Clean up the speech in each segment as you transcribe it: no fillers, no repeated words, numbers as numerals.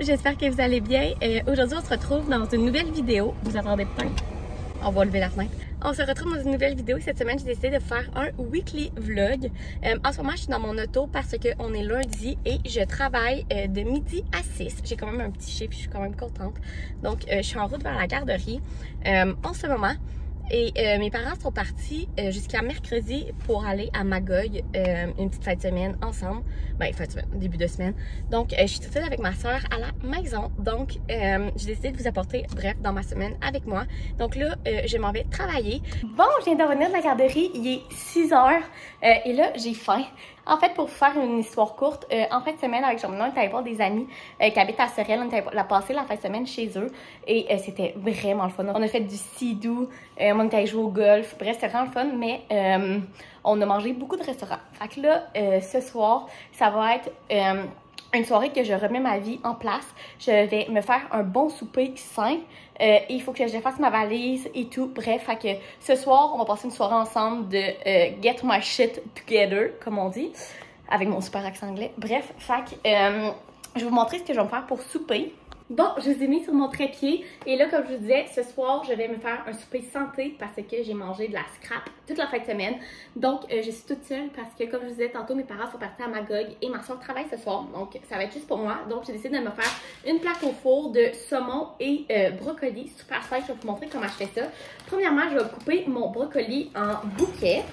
j'espère que vous allez bien. Aujourd'hui, on se retrouve dans une nouvelle vidéo. Vous attendez peut-être? On va lever la fenêtre. On se retrouve dans une nouvelle vidéo. Cette semaine, j'ai décidé de faire un weekly vlog. En ce moment, je suis dans mon auto parce qu'on est lundi et je travaille de midi à 6. J'ai quand même un petit chiffre, je suis quand même contente. Donc, je suis en route vers la garderie en ce moment. Et mes parents sont partis jusqu'à mercredi pour aller à Magog, une petite fin de semaine ensemble. Ben, fin de semaine, début de semaine. Donc, je suis toute seule avec ma soeur à la maison. Donc, j'ai décidé de vous apporter, bref, dans ma semaine avec moi. Donc là, je m'en vais travailler. Bon, je viens de revenir de la garderie. Il est 6 heures et là, j'ai faim. En fait, pour faire une histoire courte, en fin de semaine, avec Jean-Benoît, on est allé voir des amis qui habitent à Sorel. On est allé passer la fin de semaine chez eux et c'était vraiment le fun. On a fait du ski-doo, on est allé jouer au golf. Bref, c'était vraiment le fun, mais on a mangé beaucoup de restaurants. Fait que là, ce soir, ça va être une soirée que je remets ma vie en place. Je vais me faire un bon souper sain. Il faut que je fasse ma valise et tout. Bref, fait que ce soir, on va passer une soirée ensemble de get my shit together, comme on dit, avec mon super accent anglais. Bref, fait que je vais vous montrer ce que je vais me faire pour souper. Bon, je vous ai mis sur mon trépied et là, comme je vous disais, ce soir, je vais me faire un souper santé parce que j'ai mangé de la scrap toute la fin de semaine. Donc, je suis toute seule parce que, comme je vous disais tantôt, mes parents sont partis à Magog et ma soeur travaille ce soir. Donc, ça va être juste pour moi. Donc, j'ai décidé de me faire une plaque au four de saumon et brocoli. Super simple, je vais vous montrer comment je fais ça. Premièrement, je vais couper mon brocoli en bouquets.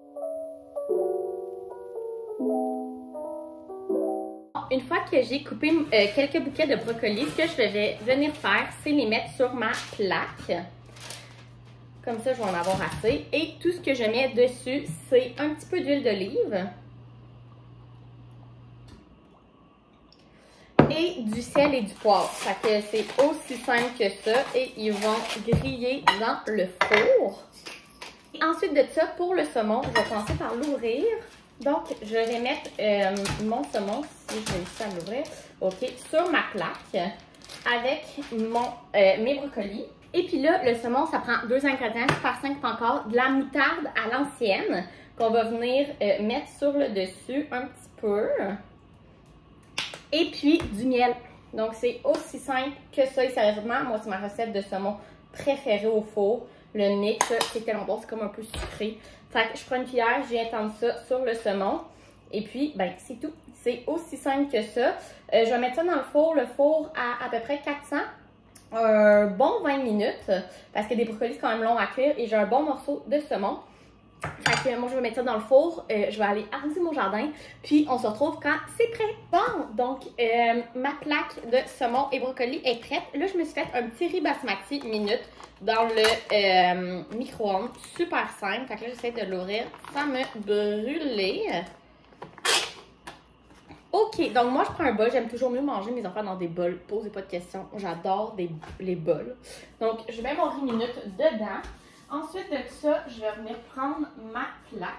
Une fois que j'ai coupé quelques bouquets de brocoli, ce que je vais venir faire, c'est les mettre sur ma plaque. Comme ça, je vais en avoir assez. Et tout ce que je mets dessus, c'est un petit peu d'huile d'olive. Et du sel et du poivre. Fait que c'est aussi simple que ça. Et ils vont griller dans le four. Et ensuite de ça, pour le saumon, je vais commencer par l'ouvrir. Donc, je vais mettre mon saumon, si je réussis à l'ouvrir, sur ma plaque avec mes brocolis. Et puis là, le saumon, ça prend 2 ingrédients, super simple encore, de la moutarde à l'ancienne qu'on va venir mettre sur le dessus un petit peu. Et puis du miel. Donc, c'est aussi simple que ça. Et sérieusement, moi, c'est ma recette de saumon préférée au four. Le mix, c'est tellement bon, c'est comme un peu sucré. Fait que je prends une cuillère, je viens tendre ça sur le saumon. Et puis, ben, c'est tout. C'est aussi simple que ça. Je vais mettre ça dans le four à peu près 400. Un bon 20 minutes. Parce que des brocolis, c'est quand même long à cuire. Et j'ai un bon morceau de saumon. Fait que moi, je vais mettre ça dans le four. Je vais aller arroser mon jardin. Puis, on se retrouve quand c'est prêt. Bon, donc, ma plaque de saumon et brocoli est prête. Là, je me suis fait un petit riz basmati minute dans le micro-ondes. Super simple. Fait que là, j'essaie de l'ouvrir sans me brûler. Ok, donc moi, je prends un bol. J'aime toujours mieux manger mes affaires dans des bols. Posez pas de questions. J'adore les bols. Donc, je mets mon riz minute dedans. Ensuite de ça, je vais venir prendre ma plaque.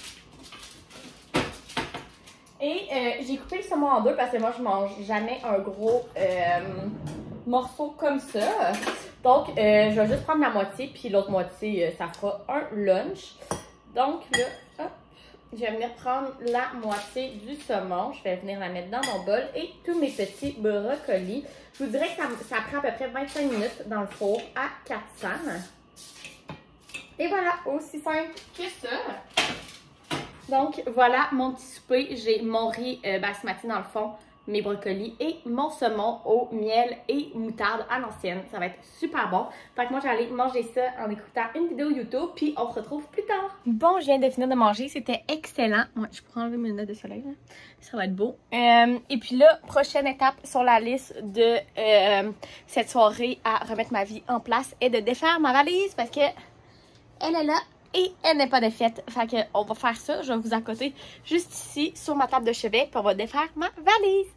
Et j'ai coupé le saumon en deux parce que moi, je mange jamais un gros morceau comme ça. Donc, je vais juste prendre la moitié, puis l'autre moitié, ça fera un lunch. Donc là, hop, je vais venir prendre la moitié du saumon. Je vais venir la mettre dans mon bol et tous mes petits brocolis. Je vous dirais que ça prend à peu près 25 minutes dans le four à 400. Et voilà, aussi simple que ça. Donc, voilà mon petit souper. J'ai mon riz basmati dans le fond, mes brocolis et mon saumon au miel et moutarde à l'ancienne. Ça va être super bon. Fait que moi, j'allais manger ça en écoutant une vidéo YouTube, puis on se retrouve plus tard. Bon, je viens de finir de manger. C'était excellent. Ouais, je pourrais enlever mes lunettes de soleil, là. Ça va être beau. Et puis là, prochaine étape sur la liste de cette soirée à remettre ma vie en place est de défaire ma valise parce que elle est là et elle n'est pas défaite. Fait que on va faire ça. Je vais vous accoter juste ici sur ma table de chevet puis on va défaire ma valise.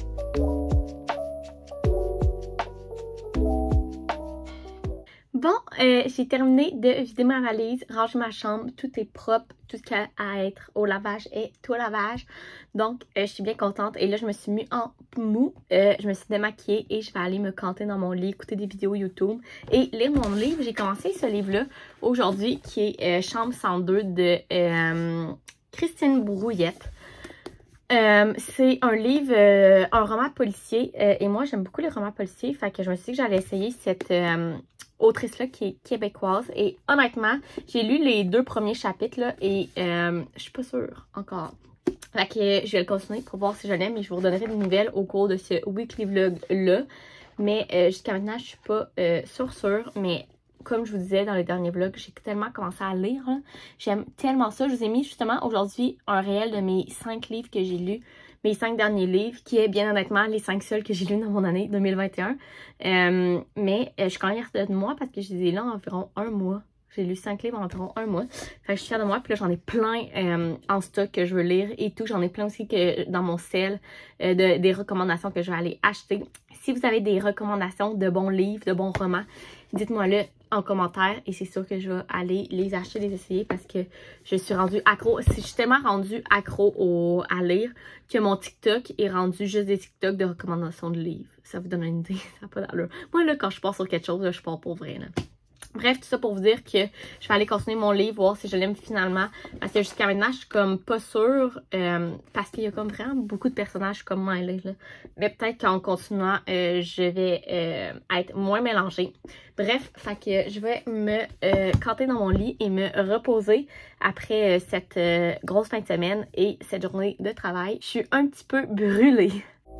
Bon, j'ai terminé de vider ma valise, ranger ma chambre, tout est propre, tout ce qu'il y a à être au lavage est au lavage. Donc, je suis bien contente. Et là, je me suis mis en mou, je me suis démaquillée et je vais aller me canter dans mon lit, écouter des vidéos YouTube et lire mon livre. J'ai commencé ce livre-là aujourd'hui qui est Chambre 102 de Christine Brouillette. C'est un livre, un roman policier et moi j'aime beaucoup les romans policiers, fait que je me suis dit que j'allais essayer cette autrice-là qui est québécoise et honnêtement, j'ai lu les 2 premiers chapitres là, et je suis pas sûre encore. Fait que je vais le continuer pour voir si je l'aime et je vous redonnerai des nouvelles au cours de ce weekly vlog-là. Mais jusqu'à maintenant, je suis pas sûre, mais comme je vous disais dans le dernier vlog, j'ai tellement commencé à lire. J'aime tellement ça. Je vous ai mis justement aujourd'hui un réel de mes 5 livres que j'ai lus. Mes 5 derniers livres, qui est bien honnêtement les 5 seuls que j'ai lus dans mon année 2021. Mais je suis quand même fière de moi parce que je les ai lus en environ 1 mois. J'ai lu 5 livres en environ 1 mois. Fait que je suis fière de moi. Puis là, j'en ai plein en stock que je veux lire et tout. J'en ai plein aussi que dans mon sel des recommandations que je vais aller acheter. Si vous avez des recommandations de bons livres, de bons romans, dites-moi-le en commentaire et c'est sûr que je vais aller les acheter, les essayer parce que je suis rendue accro. Je suis tellement rendue accro à lire que mon TikTok est rendu juste des TikTok de recommandations de livres. Ça vous donne une idée, ça n'a pas d'allure. Moi là, quand je pars sur quelque chose, là, je pars pour vrai là. Bref, tout ça pour vous dire que je vais aller continuer mon livre, voir si je l'aime finalement. Parce que jusqu'à maintenant, je suis comme pas sûre. Parce qu'il y a comme vraiment beaucoup de personnages comme Miley. Là. Mais peut-être qu'en continuant, je vais être moins mélangée. Bref, fait que je vais me canter dans mon lit et me reposer après cette grosse fin de semaine et cette journée de travail. Je suis un petit peu brûlée.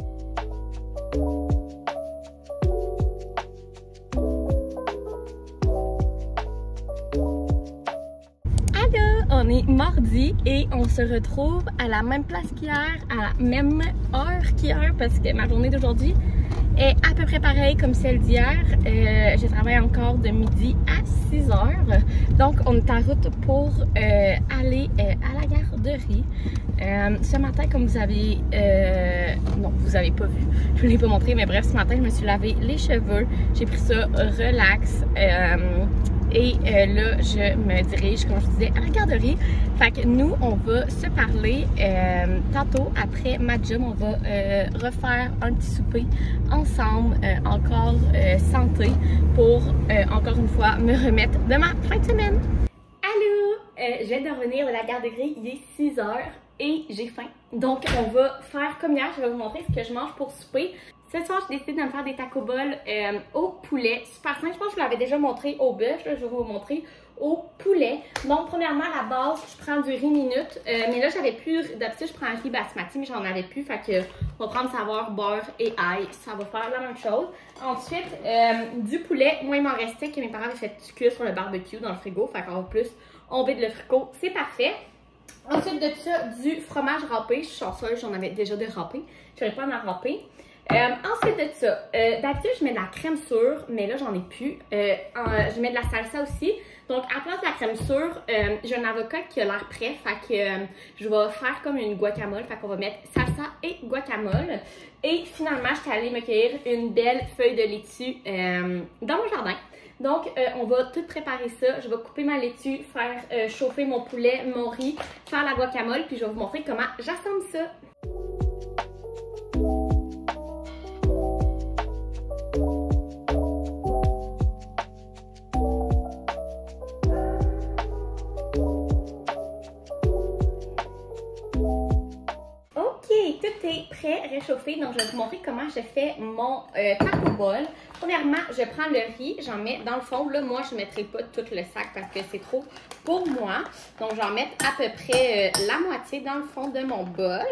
On est mardi et on se retrouve à la même place qu'hier, à la même heure qu'hier parce que ma journée d'aujourd'hui est à peu près pareille comme celle d'hier. Je travaille encore de midi à 6 h. Donc on est en route pour aller à la garderie. Ce matin, comme vous avez... non, vous avez pas vu. Je vous l'ai pas montré, mais bref, ce matin, je me suis lavé les cheveux. J'ai pris ça relax. Et là, je me dirige, comme je vous disais, à la garderie. Fait que nous, on va se parler tantôt après ma job. On va refaire un petit souper ensemble, encore santé, pour encore une fois me remettre de ma fin de semaine. Allô! Je viens de revenir de la garderie, il est 6 h et j'ai faim. Donc, on va faire comme hier, je vais vous montrer ce que je mange pour souper. Ce soir, j'ai décidé de me faire des taco bol au poulet. Super simple, je pense que je vous l'avais déjà montré au bœuf, là, je vais vous montrer au poulet. Donc, premièrement, à la base, je prends du riz minute. Mais là, j'avais plus, d'habitude, je prends un riz basmati, mais j'en avais plus. Fait que, on va prendre saveur, beurre et ail. Ça va faire la même chose. Ensuite, du poulet. Moi, il m'en restait que mes parents avaient fait cuire sur le barbecue dans le frigo. Fait qu'en plus, on vide le frigo. C'est parfait. Ensuite de ça, du fromage râpé. Je suis chanceuse, j'en avais déjà de râpé. Je n'aurais pas à en râper. Ensuite de ça, d'habitude je mets de la crème sûre, mais là j'en ai plus. Je mets de la salsa aussi. Donc à la place de la crème sûre, j'ai un avocat qui a l'air prêt. Fait que je vais faire comme une guacamole. Fait qu'on va mettre salsa et guacamole. Et finalement, je suis allée me cueillir une belle feuille de laitue dans mon jardin. Donc, on va tout préparer ça. Je vais couper ma laitue, faire chauffer mon poulet, mon riz, faire la guacamole, puis je vais vous montrer comment j'assemble ça. Tout est prêt, réchauffé, donc je vais vous montrer comment je fais mon taco bol. Premièrement, je prends le riz, j'en mets dans le fond. Là, moi, je ne mettrai pas tout le sac parce que c'est trop pour moi. Donc, j'en mets à peu près la moitié dans le fond de mon bol.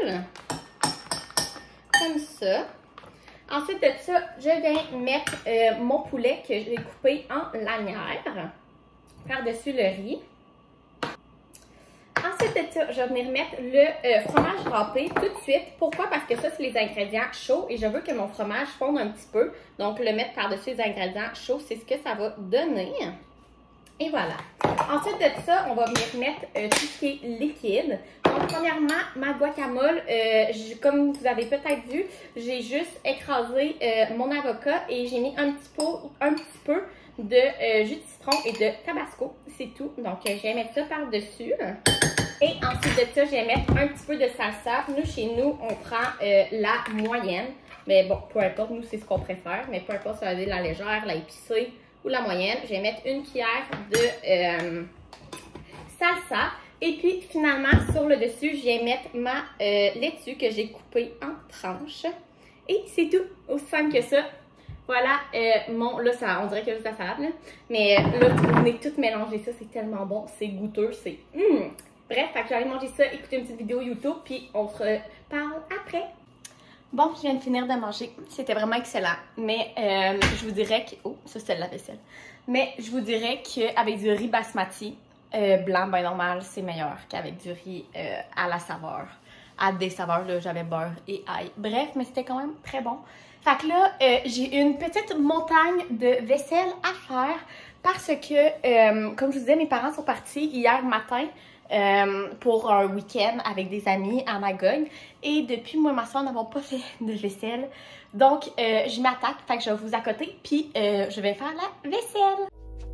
Comme ça. Ensuite de ça, je viens mettre mon poulet que j'ai coupé en lanières par-dessus le riz. Ensuite de ça, je vais venir mettre le fromage râpé tout de suite. Pourquoi? Parce que ça, c'est les ingrédients chauds et je veux que mon fromage fonde un petit peu. Donc, le mettre par-dessus les ingrédients chauds, c'est ce que ça va donner. Et voilà. Ensuite de ça, on va venir mettre tout ce qui est liquide. Donc, premièrement, ma guacamole, comme vous avez peut-être vu, j'ai juste écrasé mon avocat et j'ai mis un petit peu de jus de citron et de tabasco. C'est tout. Donc, je vais mettre ça par-dessus. Et ensuite de ça, je vais mettre un petit peu de salsa. Nous, chez nous, on prend la moyenne. Mais bon, peu importe, nous, c'est ce qu'on préfère. Mais peu importe, ça va être la légère, la épicée ou la moyenne. Je vais mettre une cuillère de salsa. Et puis, finalement, sur le dessus, je vais mettre ma laitue que j'ai coupée en tranches. Et c'est tout. Aussi simple que ça. Voilà, là, ça, on dirait que c'est juste la salade, là. Mais là, vous venez tout mélanger ça. C'est tellement bon. C'est goûteux. C'est... Bref, fait que j'allais manger ça, écouter une petite vidéo YouTube, puis on se reparle après. Bon, je viens de finir de manger. C'était vraiment excellent. Mais je vous dirais que... Oh, ça, c'est de la vaisselle. Mais je vous dirais qu'avec du riz basmati blanc, ben normal, c'est meilleur qu'avec du riz à la saveur. À des saveurs, là, j'avais beurre et ail. Bref, mais c'était quand même très bon. Fait que là, j'ai une petite montagne de vaisselle à faire parce que, comme je vous disais, mes parents sont partis hier matin pour un week-end avec des amis à Magog. Et depuis, moi et ma soeur n'avons pas fait de vaisselle. Donc, je m'attaque. Fait que je vais vous accoter, puis je vais faire la vaisselle.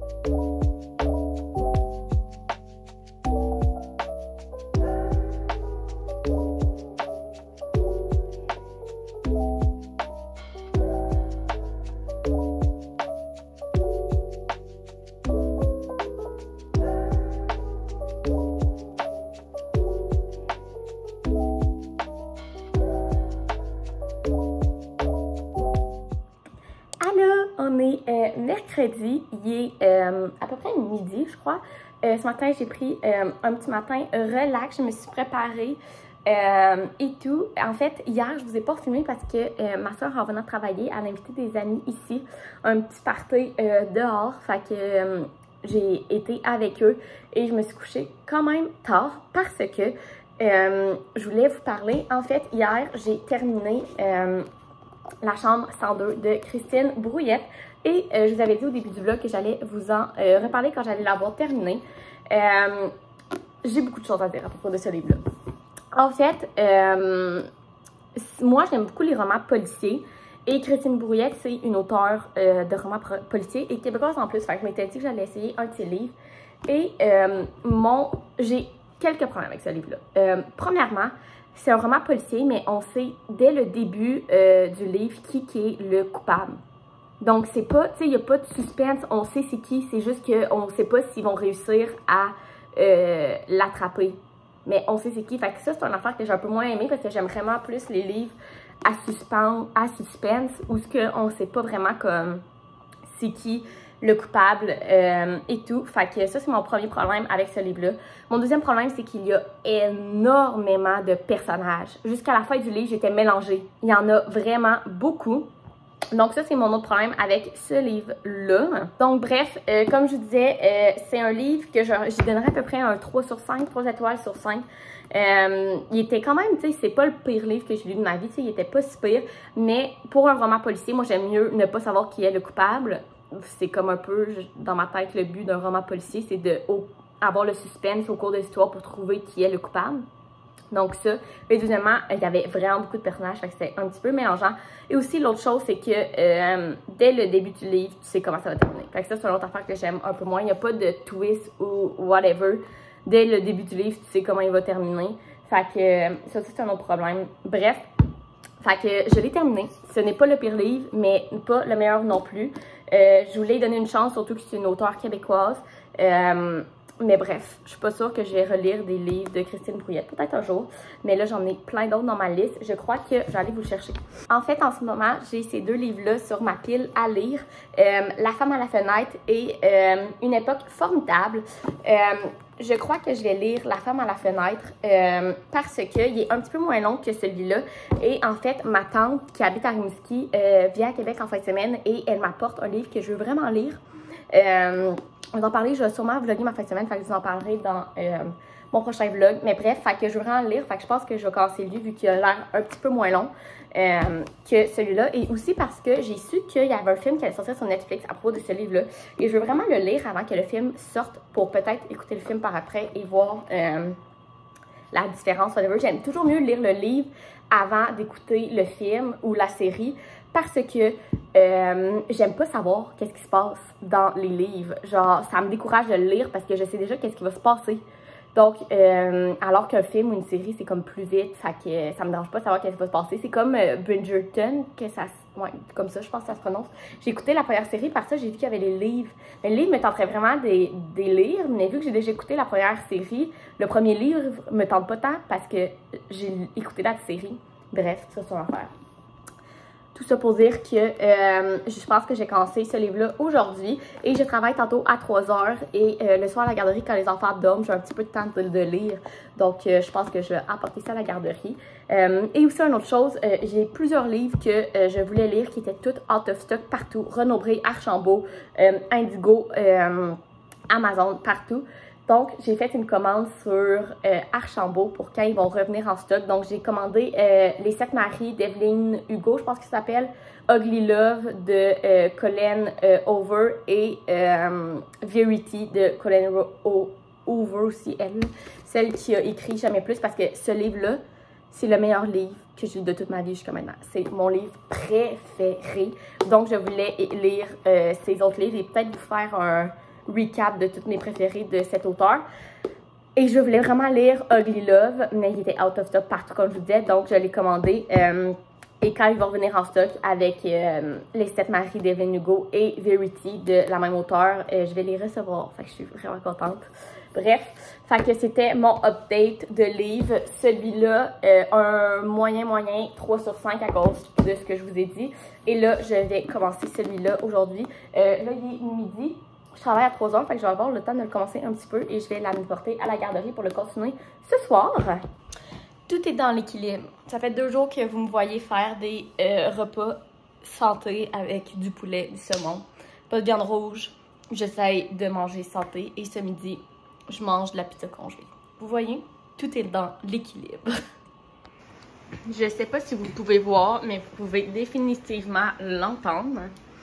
On est mercredi, il est à peu près midi, je crois. Ce matin, j'ai pris un petit matin relax, je me suis préparée et tout. En fait, hier, je vous ai pas filmé parce que ma soeur, en venant travailler, elle a invité des amis ici, un petit party dehors. Fait que j'ai été avec eux et je me suis couchée quand même tard parce que je voulais vous parler. En fait, hier, j'ai terminé La chambre 102 de Christine Brouillette. Et je vous avais dit au début du vlog que j'allais vous en reparler quand j'allais l'avoir terminé. J'ai beaucoup de choses à dire à propos de ce livre-là. En fait, moi, j'aime beaucoup les romans policiers. Et Christine Brouillette, c'est une auteure de romans policiers et québécoise en plus. Fait que je m'étais dit que j'allais essayer un de ses livres. Et j'ai quelques problèmes avec ce livre-là. Premièrement, c'est un roman policier, mais on sait dès le début du livre qui est le coupable. Donc, c'est pas, tu sais, il n'y a pas de suspense, on sait c'est qui, c'est juste qu'on ne sait pas s'ils vont réussir à l'attraper. Mais on sait c'est qui. Fait que ça, c'est une affaire que j'ai un peu moins aimé parce que j'aime vraiment plus les livres à suspense où on ne sait pas vraiment comme c'est qui le coupable et tout. Fait que ça, c'est mon premier problème avec ce livre-là. Mon deuxième problème, c'est qu'il y a énormément de personnages. Jusqu'à la fin du livre, j'étais mélangée. Il y en a vraiment beaucoup. Donc ça, c'est mon autre problème avec ce livre-là. Donc bref, comme je vous disais, c'est un livre que j'y donnerais à peu près un 3 sur 5, 3 étoiles sur 5. Il était quand même, tu sais, c'est pas le pire livre que j'ai lu de ma vie, tu sais, il était pas si pire. Mais pour un roman policier, moi, j'aime mieux ne pas savoir qui est le coupable. C'est comme un peu, dans ma tête, le but d'un roman policier, c'est d'avoir le suspense au cours de l'histoire pour trouver qui est le coupable. Donc ça. Et deuxièmement, il y avait vraiment beaucoup de personnages, fait que c'était un petit peu mélangeant. Et aussi, l'autre chose, c'est que dès le début du livre, tu sais comment ça va terminer. Fait que ça, c'est une autre affaire que j'aime un peu moins. Il n'y a pas de twist ou whatever. Dès le début du livre, tu sais comment il va terminer. Fait que ça, c'est un autre problème. Bref, fait que je l'ai terminé. Ce n'est pas le pire livre, mais pas le meilleur non plus. Je voulais lui donner une chance, surtout que c'est une auteure québécoise. Mais bref, je suis pas sûre que je vais relire des livres de Christine Brouillette, peut-être un jour. Mais là, j'en ai plein d'autres dans ma liste. Je crois que j'allais vous chercher. En fait, en ce moment, j'ai ces deux livres-là sur ma pile à lire. La femme à la fenêtre et Une époque formidable. Je crois que je vais lire La femme à la fenêtre parce qu'il est un petit peu moins long que celui-là. Et en fait, ma tante qui habite à Rimouski vient à Québec en fin de semaine et elle m'apporte un livre que je veux vraiment lire. On va en parler, je vais sûrement vlogger ma fin de semaine, fait que je vous en parlerai dans mon prochain vlog. Mais bref, fait que je veux vraiment le lire, fait que je pense que je vais commencer lui vu qu'il a l'air un petit peu moins long que celui-là. Et aussi parce que j'ai su qu'il y avait un film qui allait sortir sur Netflix à propos de ce livre-là. Et je veux vraiment le lire avant que le film sorte pour peut-être écouter le film par après et voir la différence. J'aime toujours mieux lire le livre avant d'écouter le film ou la série parce que j'aime pas savoir qu'est-ce qui se passe dans les livres. Genre, ça me décourage de le lire parce que je sais déjà qu'est-ce qui va se passer. Donc, alors qu'un film ou une série, c'est comme plus vite, fait que ça me dérange pas de savoir qu'est-ce qui va se passer. C'est comme Bridgerton, que ça, ouais, comme ça, je pense que ça se prononce. J'ai écouté la première série, par ça, j'ai vu qu'il y avait les livres. Mais le livre me tenterait vraiment des lire, mais vu que j'ai déjà écouté la première série, le premier livre me tente pas tant parce que j'ai écouté la série. Bref, ça, c'est une affaire. Tout ça pour dire que je pense que j'ai commencé ce livre-là aujourd'hui et je travaille tantôt à 3h et le soir à la garderie quand les enfants dorment, j'ai un petit peu de temps de lire. Donc, je pense que je vais apporter ça à la garderie. Et aussi, une autre chose, j'ai plusieurs livres que je voulais lire qui étaient tous out of stock partout. Renaud-Bré, Archambault, Indigo, Amazon, partout. Donc, j'ai fait une commande sur Archambault pour quand ils vont revenir en stock. Donc, j'ai commandé Les 7 maris d'Evelyn Hugo, je pense que ça s'appelle, Ugly Love de Colleen Hoover et Verity de Colleen Hoover aussi, elle, celle qui a écrit Jamais plus, parce que ce livre-là, c'est le meilleur livre que j'ai lu de toute ma vie jusqu'à maintenant. C'est mon livre préféré. Donc, je voulais lire ces autres livres et peut-être vous faire un recap de toutes mes préférées de cet auteur. Et je voulais vraiment lire Ugly Love, mais il était out of stock partout, comme je vous disais, donc je l'ai commandé. Et quand ils vont revenir en stock avec Les 7 maris d'Evelyn Hugo et Verity de la même auteure, je vais les recevoir. Fait que je suis vraiment contente. Bref, fait que c'était mon update de livre. Celui-là, un moyen 3 sur 5 à cause de ce que je vous ai dit. Et là, je vais commencer celui-là aujourd'hui. Là, il est midi. Je travaille à 3h, fait que je vais avoir le temps de le commencer un petit peu et je vais l'apporter à la garderie pour le continuer ce soir. Tout est dans l'équilibre. Ça fait 2 jours que vous me voyez faire des repas santé avec du poulet, du saumon, pas de viande rouge. J'essaye de manger santé et ce midi, je mange de la pizza congelée. Vous voyez, tout est dans l'équilibre. Je sais pas si vous pouvez voir, mais vous pouvez définitivement l'entendre.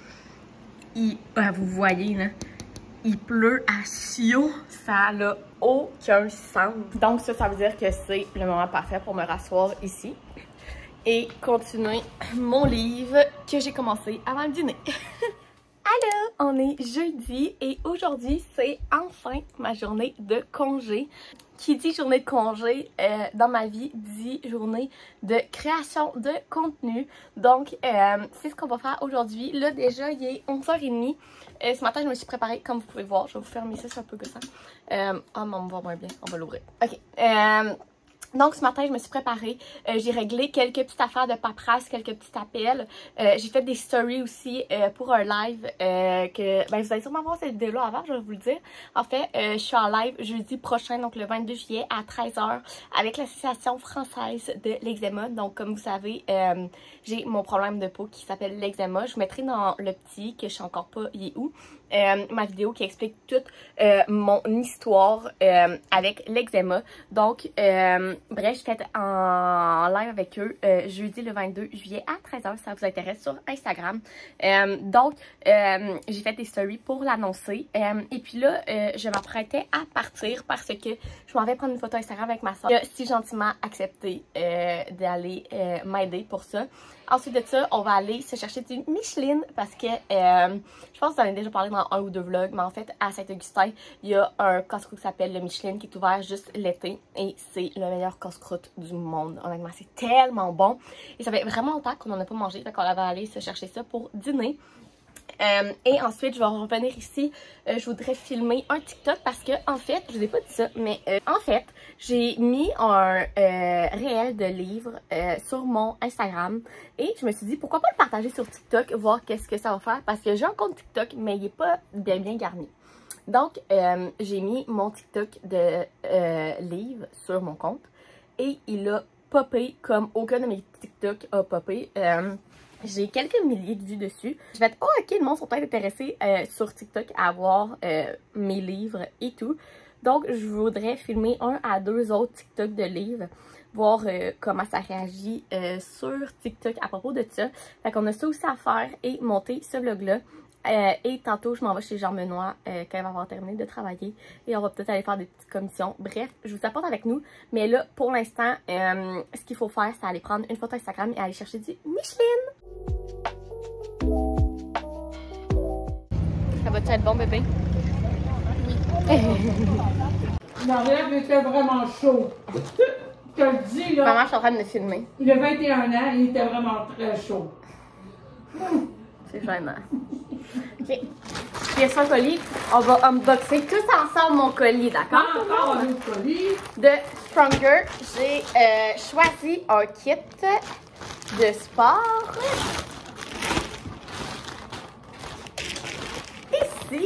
Vous voyez, là. Il pleut à Sio, ça n'a aucun sens. Donc ça veut dire que c'est le moment parfait pour me rasseoir ici et continuer mon livre que j'ai commencé avant le dîner. Allô, on est jeudi et aujourd'hui c'est enfin ma journée de congé. Qui dit journée de congé dans ma vie dit journée de création de contenu. Donc, c'est ce qu'on va faire aujourd'hui. Là, déjà, il est 11h30. Ce matin, je me suis préparée, comme vous pouvez voir. Je vais vous fermer ça, c'est un peu gossant. Oh, mais on me voit moins bien. On va l'ouvrir. OK. Donc, ce matin, je me suis préparée. J'ai réglé quelques petites affaires de paperasse, quelques petits appels. J'ai fait des stories aussi pour un live que vous allez sûrement voir cette vidéo-là avant, je vais vous le dire. En fait, je suis en live jeudi prochain, donc le 22 juillet à 13h avec l'Association française de l'eczéma. Donc, comme vous savez, j'ai mon problème de peau qui s'appelle l'eczéma. Je vous mettrai dans le petit, que je sais encore pas, il est où, ma vidéo qui explique toute mon histoire avec l'eczéma. Donc, bref, je fais en live avec eux jeudi le 22 juillet à 13h si ça vous intéresse sur Instagram. Donc, j'ai fait des stories pour l'annoncer. Et puis là, je m'apprêtais à partir parce que je m'en vais prendre une photo Instagram avec ma soeur. Elle a si gentiment accepté d'aller m'aider pour ça. Ensuite de ça, on va aller se chercher du Micheline parce que je pense que vous en avez déjà parlé dans un ou deux vlogs, mais en fait, à Saint-Augustin, il y a un casse-croûte qui s'appelle le Micheline qui est ouvert juste l'été et c'est le meilleur casse-croûte du monde. Honnêtement, c'est tellement bon. Et ça fait vraiment longtemps qu'on n'en a pas mangé, fait qu'on va aller se chercher ça pour dîner. Et ensuite, je vais revenir ici. Je voudrais filmer un TikTok parce que, en fait, je vous ai pas dit ça, mais en fait, j'ai mis un réel de livres sur mon Instagram et je me suis dit pourquoi pas le partager sur TikTok, voir qu'est-ce que ça va faire parce que j'ai un compte TikTok, mais il est pas bien garni. Donc, j'ai mis mon TikTok de livres sur mon compte et il a popé comme aucun de mes TikTok a popé. J'ai quelques milliers de vues dessus. Je vais être, oh ok, le monde sont peut-être intéressés sur TikTok à voir mes livres et tout. Donc, je voudrais filmer 1 à 2 autres TikTok de livres, voir comment ça réagit sur TikTok à propos de ça. Fait qu'on a ça aussi à faire et monter ce vlog-là. Et tantôt, je m'en vais chez Jean Benoît quand il va avoir terminé de travailler. Et on va peut-être aller faire des petites commissions. Bref, je vous apporte avec nous. Mais là, pour l'instant, ce qu'il faut faire, c'est aller prendre une photo Instagram et aller chercher du Micheline. va-tu être bon, bébé? Oui. L'enveloppe était vraiment chaud. Je te le dis, là. Maman, je suis en train de me filmer. Il a 21 ans, il était vraiment très chaud. C'est gênant. OK. Puis son colis, on va unboxer tous ensemble mon colis, d'accord? Encore un autre colis. De Stronger, j'ai choisi un kit de sport. Ici.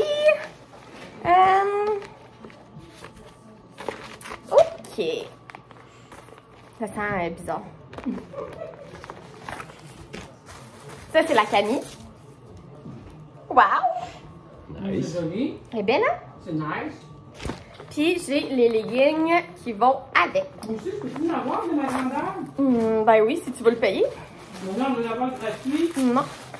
OK. Ça sent bizarre. Ça, c'est la Camille. Wow! Nice. C'est joli. Elle est belle, hein? C'est nice. Puis, j'ai les leggings qui vont avec. Moi aussi, je peux-tu l'avoir de ma grandeur? Ben oui, si tu veux le payer. Mais non, on veut l'avoir gratuit. Non.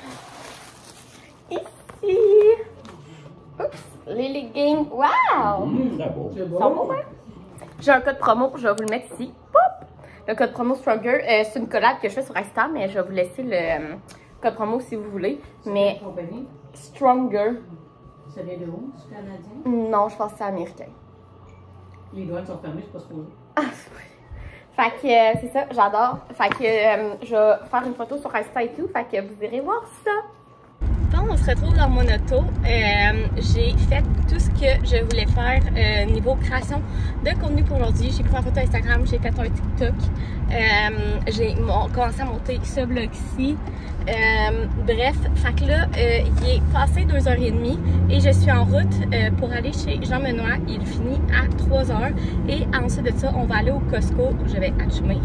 Ici. Oups, les leggings. Wow! C'est Ils sont beaux, hein? J'ai un code promo, je vais vous le mettre ici. Pop! Le code promo Stronger, c'est une collab que je fais sur Insta, mais je vais vous laisser le code promo si vous voulez. Mais compagnie. Stronger. Ça vient de où? C'est canadien? Non, je pense que c'est américain. Les douanes sont fermées, c'est pas supposé. Ah, fait que c'est ça, j'adore. Fait que je vais faire une photo sur Insta et tout. Fait que vous irez voir ça. Bon, on se retrouve dans mon auto. J'ai fait tout ce que je voulais faire niveau création de contenu pour aujourd'hui. J'ai pris une photo Instagram, j'ai fait un TikTok. J'ai commencé à monter ce vlog-ci. Bref, fait que là, il est passé 2h30 et je suis en route pour aller chez Jean-Benoît. Il finit à 3h. Et ensuite de ça, on va aller au Costco. Je vais achemer.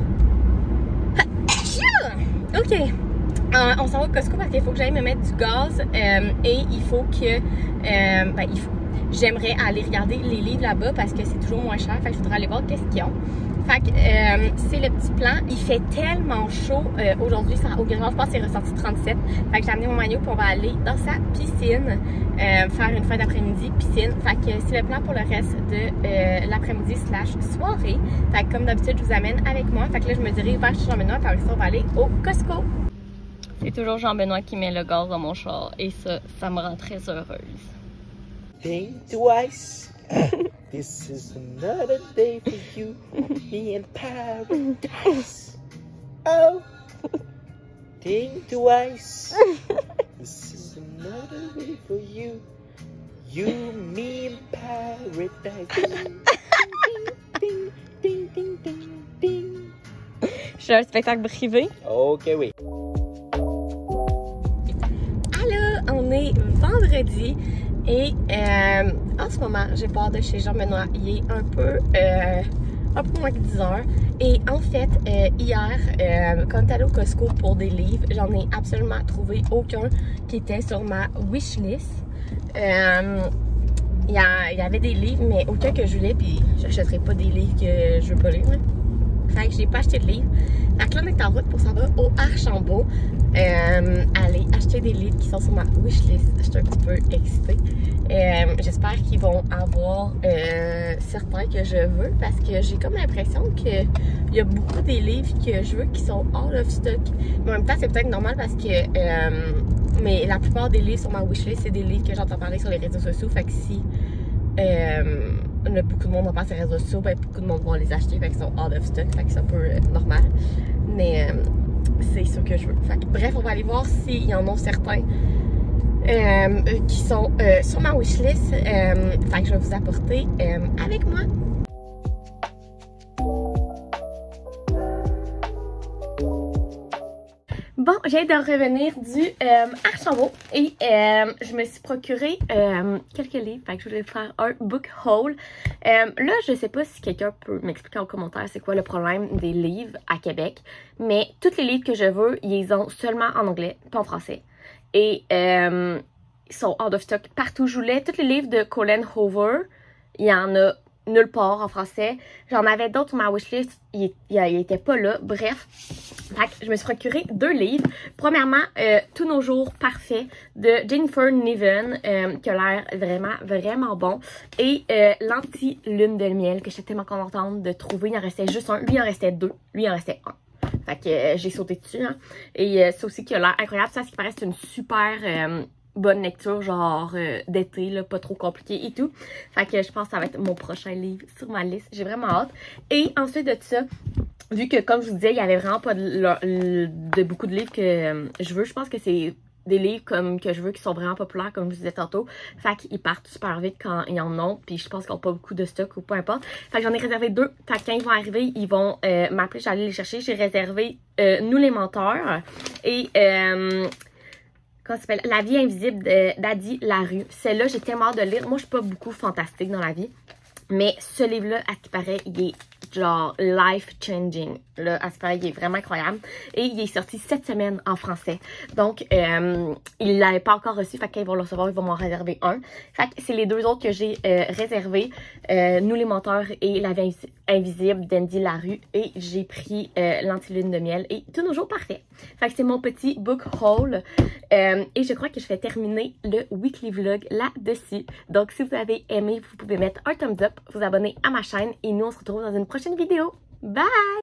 OK. On s'en va au Costco parce qu'il faut que j'aille me mettre du gaz et il faut que... J'aimerais aller regarder les livres là-bas parce que c'est toujours moins cher. Fait que je voudrais aller voir qu'est-ce qu'ils ont. Fait que c'est le petit plan. Il fait tellement chaud aujourd'hui. Au garage, je pense que c'est ressorti 37. Fait que j'ai amené mon maillot puis on va aller dans sa piscine. Faire une fin d'après-midi piscine. Fait que c'est le plan pour le reste de l'après-midi / soirée. Fait que comme d'habitude, je vous amène avec moi. Fait que là, je me dirige vers chez Jean-Benoît. Puis après ça, on va aller au Costco. C'est toujours Jean-Benoît qui met le gaz dans mon char et ça me rend très heureuse. Think twice. This is another day for you, me in paradise. Oh, think twice. This is another day for you, me in paradise. Ding, ding, ding, ding, ding. Je suis à un spectacle privé. Ok, oui. On est vendredi et en ce moment, j'ai pars de chez Jean-Benoît. Il est un peu moins que 10h. Et en fait, hier, quand j'étais allée au Costco pour des livres, j'en ai absolument trouvé aucun qui était sur ma wishlist. Il y avait des livres, mais aucun que je voulais, puis j'achèterais pas des livres que je veux pas lire. Fait que j'ai pas acheté de livres. Fait que là, on est en route pour s'en va au Archambault. Aller acheter des livres qui sont sur ma wishlist. Je suis un petit peu excitée. J'espère qu'ils vont avoir certains que je veux parce que j'ai comme l'impression qu'il y a beaucoup des livres que je veux qui sont out of stock. Mais en même temps, c'est peut-être normal parce que mais la plupart des livres sur ma wishlist, c'est des livres que j'entends parler sur les réseaux sociaux. Fait que si beaucoup de monde en passe sur les réseaux sociaux, ben, beaucoup de monde vont les acheter, fait qu'ils sont out of stock, fait que c'est un peu normal. Mais c'est ce que je veux. Fait que, bref, on va aller voir s'il y en a certains qui sont sur ma wishlist. Fait que je vais vous apporter avec moi. Bon, je viens de revenir du Archambault et je me suis procuré quelques livres, fait que je voulais faire un book haul. Là, je sais pas si quelqu'un peut m'expliquer en commentaire c'est quoi le problème des livres à Québec, mais tous les livres que je veux, ils ont seulement en anglais, pas en français. Et ils sont out of stock partout. Je voulais tous les livres de Colin Hoover, il y en a nulle part en français. J'en avais d'autres sur ma wishlist, il était pas là. Bref, fait que je me suis procuré 2 livres. Premièrement, Tous nos jours parfaits de Jennifer Niven, qui a l'air vraiment bon. Et L'anti-lune de miel, que j'étais tellement contente de trouver. Il en restait juste un. Lui, il en restait 2. Lui, il en restait 1. Fait que j'ai sauté dessus. Hein. Et c'est aussi qui a l'air incroyable. Ça, ce qui paraît, c'est une super bonne lecture, genre d'été, là, pas trop compliqué et tout. Fait que je pense que ça va être mon prochain livre sur ma liste. J'ai vraiment hâte. Et ensuite de ça, vu que comme je vous disais, il y avait vraiment pas de beaucoup de livres que je veux, je pense que c'est des livres comme que je veux qui sont vraiment populaires, comme je vous disais tantôt. Fait qu'ils partent super vite quand ils en ont. Puis je pense qu'ils n'ont pas beaucoup de stock ou peu importe. Fait que j'en ai réservé 2. Fait que quand ils vont arriver, ils vont m'appeler, j'allais les chercher. J'ai réservé Nous les menteurs et comment ça s'appelle? La vie invisible d'Adi Larue. Celle-là, j'ai tellement hâte de lire. Moi, je suis pas beaucoup fantastique dans la vie. Mais ce livre-là, à ce qui paraît, il est genre life-changing. Là, à ce qui paraît, il est vraiment incroyable. Et il est sorti cette semaine en français. Donc, il l'avait pas encore reçu. Fait que quand ils vont le recevoir, ils vont m'en réserver un. Fait que c'est les 2 autres que j'ai réservés. Nous les menteurs et La vie invisible d'Adi Larue. Et j'ai pris l'Antilune de miel. Et tout nos jours parfait. Fait que c'est mon petit book haul. Et je crois que je vais terminer le weekly vlog là-dessus. Donc, si vous avez aimé, vous pouvez mettre un thumbs up, vous abonner à ma chaîne. Et nous, on se retrouve dans une prochaine vidéo. Bye!